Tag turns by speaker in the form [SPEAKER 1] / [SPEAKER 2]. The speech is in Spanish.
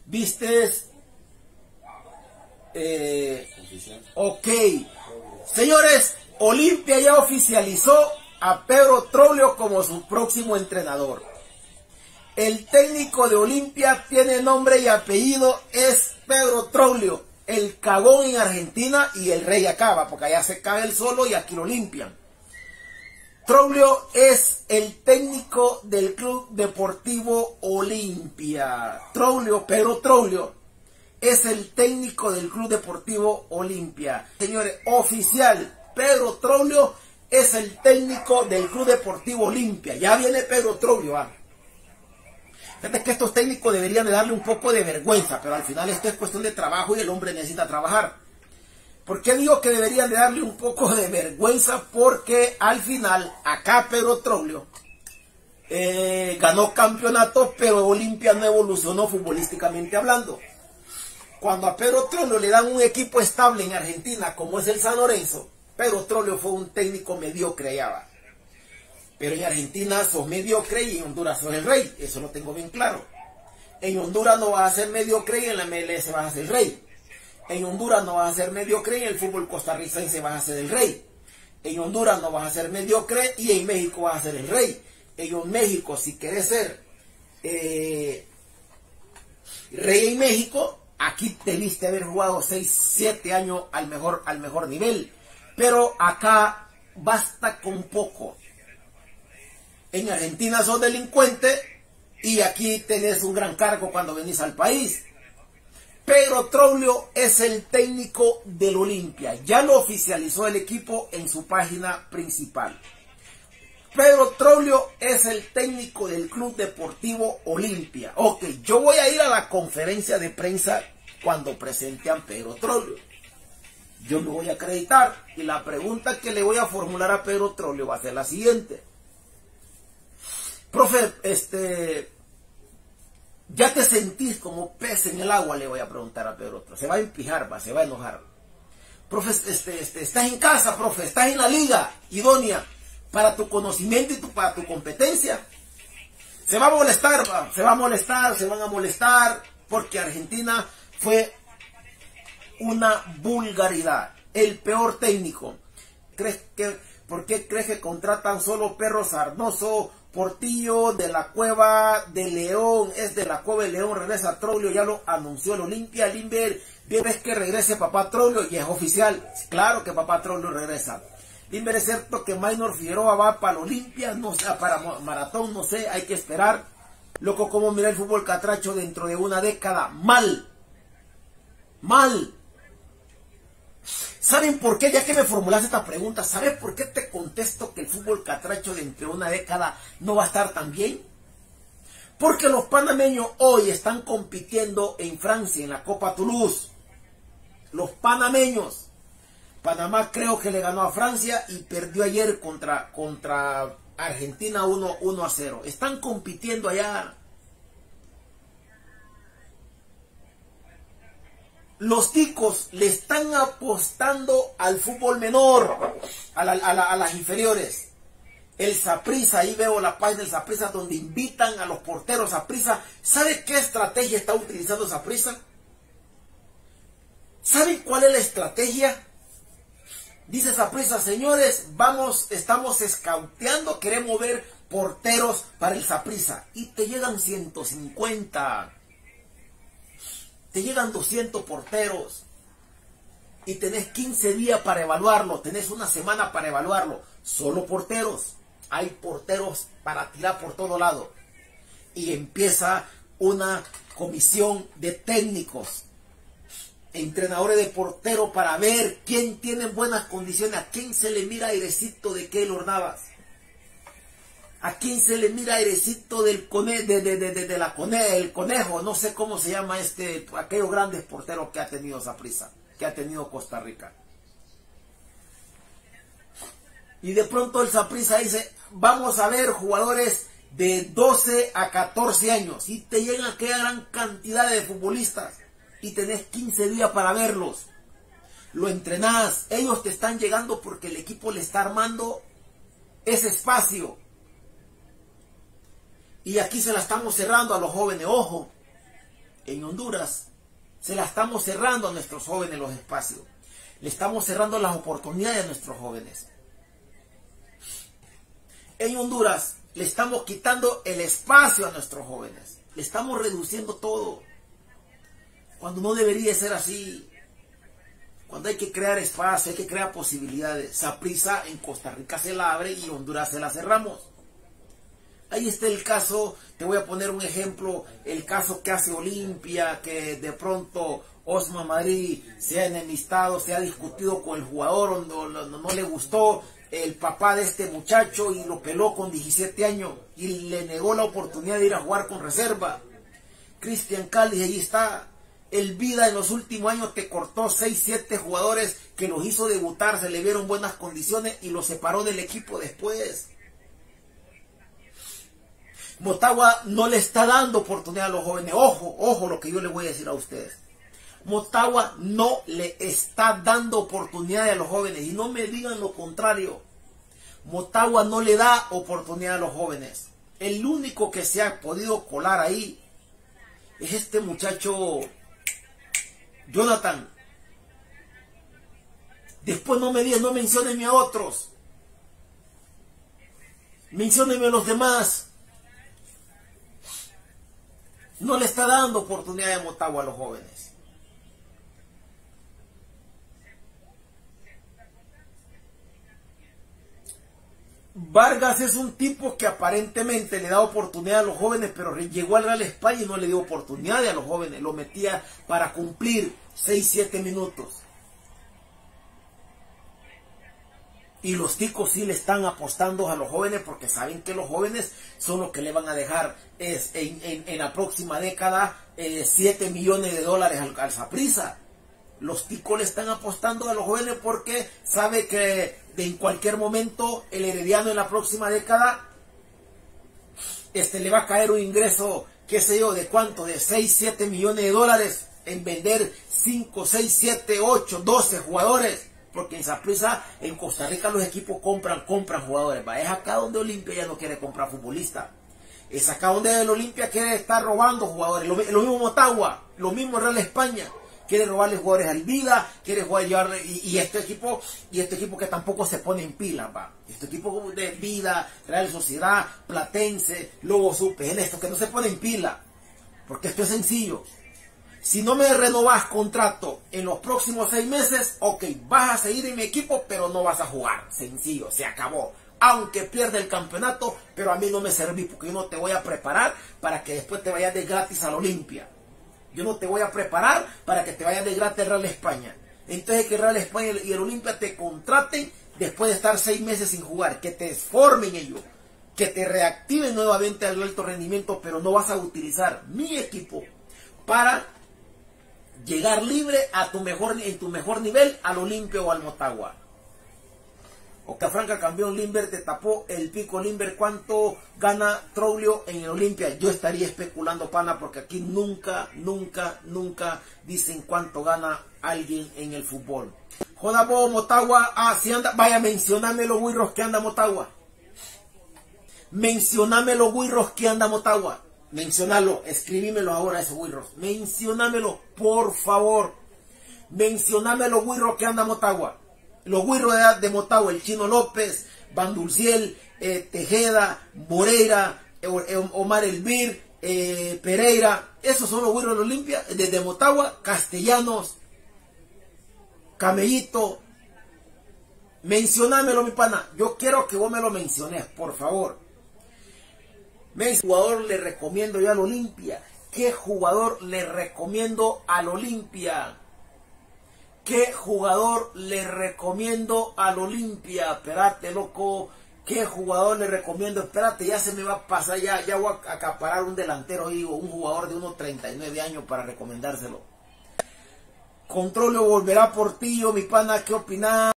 [SPEAKER 1] ¿Vistes? Ok. Señores, Olimpia ya oficializó a Pedro Troglio como su próximo entrenador. El técnico de Olimpia tiene nombre y apellido, es Pedro Troglio, el cagón en Argentina y el rey acaba, porque allá se caga él solo y aquí lo limpian. Troglio es el técnico del Club Deportivo Olimpia. Pedro Troglio es el técnico del Club Deportivo Olimpia. Señores, oficial, Pedro Troglio es el técnico del Club Deportivo Olimpia. Ya viene Pedro Troglio. Fíjate que estos técnicos deberían de darle un poco de vergüenza, pero al final esto es cuestión de trabajo y el hombre necesita trabajar. ¿Por qué digo que deberían de darle un poco de vergüenza? Porque al final, acá Pedro Troglio ganó campeonatos, pero Olimpia no evolucionó futbolísticamente hablando. Cuando a Pedro Troglio le dan un equipo estable en Argentina, como es el San Lorenzo, Pedro Troglio fue un técnico mediocre ya va. Pero en Argentina sos mediocre y en Honduras sos el rey, eso lo tengo bien claro. En Honduras no vas a ser mediocre y en la MLS vas a ser el rey. En Honduras no vas a ser mediocre y en el fútbol costarricense vas a ser el rey. En Honduras no vas a ser mediocre y en México vas a ser el rey. En México, si querés ser rey en México, aquí debiste haber jugado 6, 7 años al mejor nivel. Pero acá basta con poco. En Argentina sos delincuente y aquí tenés un gran cargo cuando venís al país. Pedro Troglio es el técnico del Olimpia. Ya lo oficializó el equipo en su página principal. Pedro Troglio es el técnico del Club Deportivo Olimpia. Ok, yo voy a ir a la conferencia de prensa cuando presente a Pedro Troglio. Yo me voy a acreditar y la pregunta que le voy a formular a Pedro Troglio va a ser la siguiente. Profe, ¿ya te sentís como pez en el agua? Le voy a preguntar a Pedro Troglio. Se va a empijar, se va a enojar. Profe, estás en casa, profe, estás en la liga idónea para tu conocimiento y para tu competencia. Se va a molestar, se van a molestar, porque Argentina fue una vulgaridad. El peor técnico. ¿Por qué crees que contratan solo perros sarnoso? Portillo de la Cueva de León, es de la Cueva de León, regresa Troglio, ya lo anunció el Olimpia. Limber, ¿ves que regrese papá Troglio? Y es oficial, claro que papá Troglio regresa. Limber, es cierto que Maynor Figueroa va para el Olimpia, no sé, para Maratón, no sé, hay que esperar. Loco, cómo mira el fútbol catracho dentro de una década, mal. ¿Saben por qué? Ya que me formulaste esta pregunta, ¿sabes por qué te contesto que el fútbol catracho dentro de una década no va a estar tan bien? Porque los panameños hoy están compitiendo en Francia, en la Copa Toulouse. Los panameños. Panamá creo que le ganó a Francia y perdió ayer contra Argentina 1-0. Están compitiendo allá. Los ticos le están apostando al fútbol menor, a las inferiores. El Saprissa, ahí veo la página del Saprissa donde invitan a los porteros Saprissa. ¿Sabe qué estrategia está utilizando Saprissa? ¿Saben cuál es la estrategia? Dice Saprissa, señores, estamos escauteando, queremos ver porteros para el Saprissa. Y te llegan 150. Te llegan 200 porteros y tenés 15 días para evaluarlo, tenés una semana para evaluarlo. Solo porteros, hay porteros para tirar por todo lado. Y empieza una comisión de técnicos, entrenadores de portero para ver quién tiene buenas condiciones, a quién se le mira airecito de Keylor Navas. ¿A quién se le mira airecito del el conejo? No sé cómo se llama aquellos grandes porteros que ha tenido Saprissa, que ha tenido Costa Rica. Y de pronto el Saprissa dice, vamos a ver jugadores de 12 a 14 años. Y te llegan aquella gran cantidad de futbolistas. Y tenés 15 días para verlos. Lo entrenás. Ellos te están llegando porque el equipo le está armando ese espacio. Y aquí se la estamos cerrando a los jóvenes. Ojo, En Honduras se la estamos cerrando a nuestros jóvenes los espacios. Le estamos cerrando las oportunidades a nuestros jóvenes. En Honduras le estamos quitando el espacio a nuestros jóvenes. Le estamos reduciendo todo. Cuando no debería ser así. Cuando hay que crear espacio, hay que crear posibilidades. Saprissa en Costa Rica se la abre y en Honduras se la cerramos. Ahí está el caso, te voy a poner un ejemplo, el caso que hace Olimpia, que de pronto Osma Madrid se ha enemistado, se ha discutido con el jugador, no le gustó el papá de este muchacho y lo peló con 17 años y le negó la oportunidad de ir a jugar con reserva. Cristian Cáliz, ahí está. El Vida en los últimos años te cortó 6, 7 jugadores que los hizo debutar, se le vieron buenas condiciones y los separó del equipo después. Motagua no le está dando oportunidad a los jóvenes. Ojo, ojo lo que yo les voy a decir a ustedes. Motagua no le está dando oportunidad a los jóvenes. Y no me digan lo contrario. Motagua no le da oportunidad a los jóvenes. El único que se ha podido colar ahí es este muchacho Jonathan. Después no me digan, no menciónenme a otros. Menciónenme a los demás. No le está dando oportunidad de Motagua a los jóvenes. Vargas es un tipo que aparentemente le da oportunidad a los jóvenes, pero llegó al Real España y no le dio oportunidad a los jóvenes. Lo metía para cumplir 6, 7 minutos. Y los ticos sí le están apostando a los jóvenes porque saben que los jóvenes son los que le van a dejar en la próxima década 7 millones de dólares al Saprissa. Los ticos le están apostando a los jóvenes porque sabe que en cualquier momento el Herediano en la próxima década le va a caer un ingreso, qué sé yo, de cuánto, de 6, 7 millones de dólares en vender 5, 6, 7, 8, 12 jugadores. Porque en Saprissa, en Costa Rica, los equipos compran jugadores. Es acá donde Olimpia ya no quiere comprar futbolistas. Es acá donde el Olimpia quiere estar robando jugadores. Lo mismo Motagua, lo mismo Real España. Quiere robarle jugadores al Vida, quiere jugar y este equipo que tampoco se pone en pila, va. Este equipo de Vida, Real Sociedad, Platense, Lobo Supe, en esto que no se pone en pila. Porque esto es sencillo. Si no me renovas contrato en los próximos 6 meses, ok, vas a seguir en mi equipo, pero no vas a jugar. Sencillo, se acabó. Aunque pierda el campeonato, pero a mí no me serví porque yo no te voy a preparar para que después te vayas de gratis al Olimpia. Yo no te voy a preparar para que te vayas de gratis al Real España. Entonces que el Real España y el Olimpia te contraten después de estar 6 meses sin jugar, que te formen ellos, que te reactiven nuevamente al alto rendimiento, pero no vas a utilizar mi equipo para llegar libre a en tu mejor nivel al Olimpia o al Motagua. Ocafranca campeón, Limber te tapó el pico. Limber, ¿cuánto gana Troglio en el Olimpia? Yo estaría especulando, pana, porque aquí nunca dicen cuánto gana alguien en el fútbol. Joda vos, Motagua, si anda, vaya, mencioname los guirros que anda Motagua. Mencioname los guirros que anda Motagua. Mencionalo, escribímelo ahora esos guirros. Mencionámelo, por favor. Mencioname los guirros que anda Motagua. Los guirros de Motagua, el Chino López, Van Dulciel, Tejeda, Moreira, Omar Elvir, Pereira. Esos son los guirros de Olimpia, de Motagua. Castellanos, Camellito. Mencionámelo, mi pana. Yo quiero que vos me lo menciones, por favor. ¿Qué jugador le recomiendo yo al Olimpia? ¿Qué jugador le recomiendo al Olimpia? ¿Qué jugador le recomiendo al Olimpia? Espérate, loco. ¿Qué jugador le recomiendo? Espérate, ya se me va a pasar. Ya voy a acaparar un delantero, digo, un jugador de unos 39 años para recomendárselo. Controlio volverá por ti, mi pana. ¿Qué opinás?